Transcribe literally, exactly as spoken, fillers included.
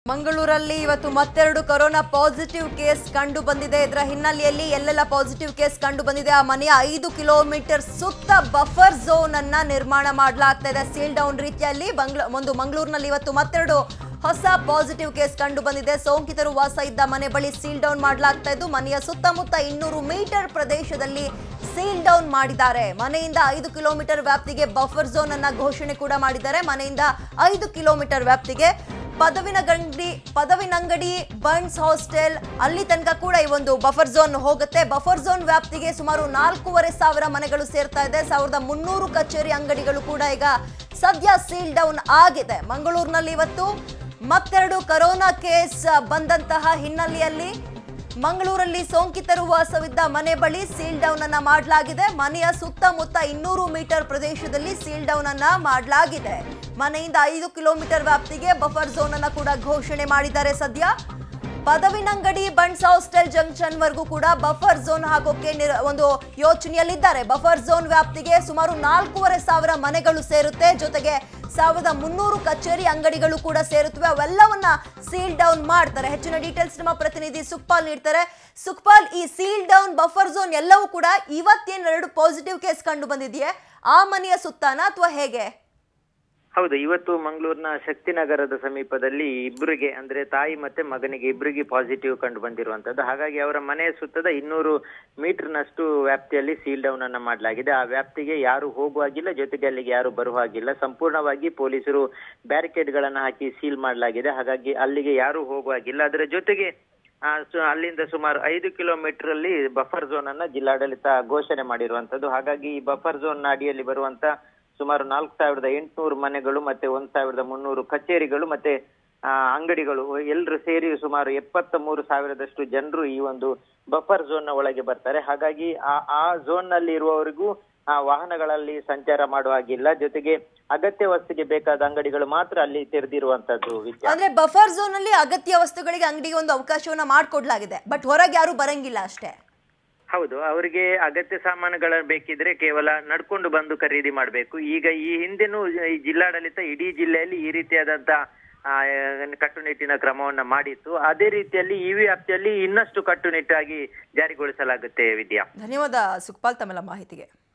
ಮಂಗಳೂರಲ್ಲಿ ಇವತ್ತು ಮತ್ತೆರಡು ಕೊರೋನಾ ಪಾಸಿಟಿವ್ ಕೇಸ್ ಕಂಡು ಬಂದಿದೆ. ಇದರ ಹಿನ್ನೆಲೆಯಲ್ಲಿ ಎಲ್ಲೆಲ್ಲ ಪಾಸಿಟಿವ್ ಕೇಸ್ ಕಂಡು ಬಂದಿದೆ ಆ ಮನೆಯ ಐದು ಕಿಲೋಮೀಟರ್ ಸುತ್ತ ಬಫರ್ ಝೋನ್ ಅನ್ನ ನಿರ್ಮಾಣ ಮಾಡಲಾಗ್ತಾ ಇದೆ. ಸೀಲ್ ಡೌನ್ ರೀತಿಯಲ್ಲಿ ಒಂದು ಮಂಗಳೂರಿನಲ್ಲಿ ಇವತ್ತು ಮತ್ತೆರಡು ಹೊಸ ಪಾಸಿಟಿವ್ ಕೇಸ್ ಕಂಡು ಬಂದಿದೆ. ಸೋಂಕಿತರು ವಾಸ ಇದ್ದ ಮನೆ ಬಳಿ ಸೀಲ್ ಡೌನ್ ಮಾಡಲಾಗ್ತಾ ಇದ್ದು ಮನೆಯ ಸುತ್ತಮುತ್ತ ಇನ್ನೂರು ಮೀಟರ್ ಪ್ರದೇಶದಲ್ಲಿ ಸೀಲ್ ಡೌನ್ ಮಾಡಿದ್ದಾರೆ. ಮನೆಯಿಂದ ಐದು ಕಿಲೋಮೀಟರ್ ವ್ಯಾಪ್ತಿಗೆ ಬಫರ್ ಝೋನ್ ಅನ್ನ ಘೋಷಣೆ ಕೂಡ ಮಾಡಿದ್ದಾರೆ. ಮನೆಯಿಂದ ಐದು ಕಿಲೋಮೀಟರ್ ವ್ಯಾಪ್ತಿಗೆ ಪದವಿನಗಂಡಿ ಪದವಿನಂಗಡಿ ಬನ್ಸ್ ಹಾಸ್ಟೆಲ್ ಅಲ್ಲಿ ತನಕ ಕೂಡ ಈ ಒಂದು ಬಫರ್ ಝೋನ್ ಹೋಗುತ್ತೆ. ಬಫರ್ ಝೋನ್ ವ್ಯಾಪ್ತಿಗೆ ಸುಮಾರು ನಾಲ್ಕೂವರೆ ಸಾವಿರ ಮನೆಗಳು ಸೇರ್ತಾ ಇದೆ. ಸಾವಿರದ ಮುನ್ನೂರು ಕಚೇರಿ ಅಂಗಡಿಗಳು ಕೂಡ ಈಗ ಸದ್ಯ ಸೀಲ್ ಡೌನ್ ಆಗಿದೆ. ಮಂಗಳೂರಿನಲ್ಲಿ ಇವತ್ತು ಮತ್ತೆರಡು ಕೊರೋನಾ ಕೇಸ್ ಬಂದಂತಹ ಹಿನ್ನೆಲೆಯಲ್ಲಿ ಮಂಗಳೂರಲ್ಲಿ ಸೋಂಕಿತರು ವಾಸವಿದ್ದ ಮನೆ ಬಳಿ ಸೀಲ್ ಡೌನ್ ಅನ್ನ ಮಾಡಲಾಗಿದೆ. ಮನೆಯ ಸುತ್ತಮುತ್ತ ಇನ್ನೂರು ಮೀಟರ್ ಪ್ರದೇಶದಲ್ಲಿ ಸೀಲ್ ಡೌನ್ ಅನ್ನ ಮಾಡಲಾಗಿದೆ. ಮನೆಯಿಂದ ಐದು ಕಿಲೋಮೀಟರ್ ವ್ಯಾಪ್ತಿಗೆ ಬಫರ್ ಝೋನ್ ಅನ್ನ ಕೂಡ ಘೋಷಣೆ ಮಾಡಿದ್ದಾರೆ. ಸದ್ಯ ಪದವಿನಂಗಡಿ ಬನ್ಸ್ ಹಾಸ್ಟೆಲ್ ಜಂಕ್ಷನ್ ವರೆಗೂ ಕೂಡ ಬಫರ್ ಝೋನ್ ಹಾಕೋಕೆ ಒಂದು ಯೋಚನೆಯಲ್ಲಿದ್ದಾರೆ. ಬಫರ್ ಝೋನ್ ವ್ಯಾಪ್ತಿಗೆ ಸುಮಾರು ನಾಲ್ಕೂವರೆ ಸಾವಿರ ಮನೆಗಳು ಸೇರುತ್ತೆ. ಜೊತೆಗೆ ಸಾವಿರದ ಮುನ್ನೂರು ಕಚೇರಿ ಅಂಗಡಿಗಳು ಕೂಡ ಸೇರುತ್ತವೆ. ಅವೆಲ್ಲವನ್ನ ಸೀಲ್ ಡೌನ್ ಮಾಡ್ತಾರೆ. ಹೆಚ್ಚಿನ ಡೀಟೇಲ್ಸ್ ನಮ್ಮ ಪ್ರತಿನಿಧಿ ಸುಖಪಾಲ್ ನೀಡ್ತಾರೆ. ಸುಖಪಾಲ್, ಈ ಸೀಲ್ ಡೌನ್ ಬಫರ್ ಝೋನ್ ಎಲ್ಲವೂ ಕೂಡ ಇವತ್ತೇನೆರಡು ಪಾಸಿಟಿವ್ ಕೇಸ್ ಕಂಡು ಬಂದಿದೆಯೇ ಆ ಮನೆಯ ಸುತ್ತಾನ ಅಥವಾ ಹೇಗೆ? ಹೌದು, ಇವತ್ತು ಮಂಗಳೂರಿನ ಶಕ್ತಿನಗರದ ಸಮೀಪದಲ್ಲಿ ಇಬ್ಬರಿಗೆ ಅಂದ್ರೆ ತಾಯಿ ಮತ್ತೆ ಮಗನಿಗೆ ಇಬ್ಬರಿಗೆ ಪಾಸಿಟಿವ್ ಕಂಡು ಬಂದಿರುವಂತದ್ದು. ಹಾಗಾಗಿ ಅವರ ಮನೆಯ ಸುತ್ತದ ಇನ್ನೂರು ಮೀಟರ್ ನಷ್ಟು ವ್ಯಾಪ್ತಿಯಲ್ಲಿ ಸೀಲ್ ಡೌನ್ ಅನ್ನ ಮಾಡಲಾಗಿದೆ. ಆ ವ್ಯಾಪ್ತಿಗೆ ಯಾರು ಹೋಗುವಾಗಿಲ್ಲ, ಜೊತೆಗೆ ಅಲ್ಲಿಗೆ ಯಾರು ಬರುವಾಗಿಲ್ಲ. ಸಂಪೂರ್ಣವಾಗಿ ಪೊಲೀಸರು ಬ್ಯಾರಿಕೇಡ್ ಗಳನ್ನ ಹಾಕಿ ಸೀಲ್ ಮಾಡಲಾಗಿದೆ. ಹಾಗಾಗಿ ಅಲ್ಲಿಗೆ ಯಾರು ಹೋಗುವಾಗಿಲ್ಲ. ಅದರ ಜೊತೆಗೆ ಅಲ್ಲಿಂದ ಸುಮಾರು ಐದು ಕಿಲೋಮೀಟರ್ ಅಲ್ಲಿ ಬಫರ್ ಝೋನ್ ಅನ್ನ ಜಿಲ್ಲಾಡಳಿತ ಘೋಷಣೆ ಮಾಡಿರುವಂತದ್ದು. ಹಾಗಾಗಿ ಈ ಬಫರ್ ಝೋನ್ ಅಡಿಯಲ್ಲಿ ಬರುವಂತ ಸುಮಾರು ನಾಲ್ಕು ಸಾವಿರದ ಎಂಟುನೂರು ಮನೆಗಳು ಮತ್ತೆ ಒಂದ್ ಸಾವಿರದ ಮುನ್ನೂರು ಕಚೇರಿಗಳು ಮತ್ತೆ ಆ ಅಂಗಡಿಗಳು ಎಲ್ಲರೂ ಸೇರಿ ಸುಮಾರು ಎಪ್ಪತ್ತ ಮೂರು ಸಾವಿರದಷ್ಟು ಜನರು ಈ ಒಂದು ಬಫರ್ ಝೋನ್ ನ ಒಳಗೆ ಬರ್ತಾರೆ. ಹಾಗಾಗಿ ಆ ಆ ಝೋನ್ ನಲ್ಲಿ ಇರುವವರಿಗೂ ಆ ವಾಹನಗಳಲ್ಲಿ ಸಂಚಾರ ಮಾಡುವ ಹಾಗಿಲ್ಲ. ಜೊತೆಗೆ ಅಗತ್ಯ ವಸ್ತುಗೆ ಬೇಕಾದ ಅಂಗಡಿಗಳು ಮಾತ್ರ ಅಲ್ಲಿ ತೆರೆದಿರುವಂತದ್ದು. ಅಂದ್ರೆ ಬಫರ್ ಝೋನ್ ಅಲ್ಲಿ ಅಗತ್ಯ ವಸ್ತುಗಳಿಗೆ ಅಂಗಡಿಗೆ ಒಂದು ಅವಕಾಶವನ್ನ ಮಾಡಿಕೊಡ್ಲಾಗಿದೆ, ಬಟ್ ಹೊರಗೆ ಯಾರು ಬರಂಗಿಲ್ಲ ಅಷ್ಟೇ. ಹೌದು, ಅವರಿಗೆ ಅಗತ್ಯ ಸಾಮಾನುಗಳ ಬೇಕಿದ್ರೆ ಕೇವಲ ನಡ್ಕೊಂಡು ಬಂದು ಖರೀದಿ ಮಾಡಬೇಕು. ಈಗ ಈ ಹಿಂದೆನೂ ಈ ಜಿಲ್ಲಾಡಳಿತ ಇಡೀ ಜಿಲ್ಲೆಯಲ್ಲಿ ಈ ರೀತಿಯಾದಂತ ಕಟ್ಟುನಿಟ್ಟಿನ ಕ್ರಮವನ್ನ ಮಾಡಿತ್ತು. ಅದೇ ರೀತಿಯಲ್ಲಿ ಈ ವ್ಯಾಪ್ತಿಯಲ್ಲಿ ಇನ್ನಷ್ಟು ಕಟ್ಟುನಿಟ್ಟಾಗಿ ಜಾರಿಗೊಳಿಸಲಾಗುತ್ತೆ. ವಿದ್ಯಾ, ಧನ್ಯವಾದ ಸುಖಪಾಲ್ ತಮ್ಮೆಲ್ಲ ಮಾಹಿತಿಗೆ.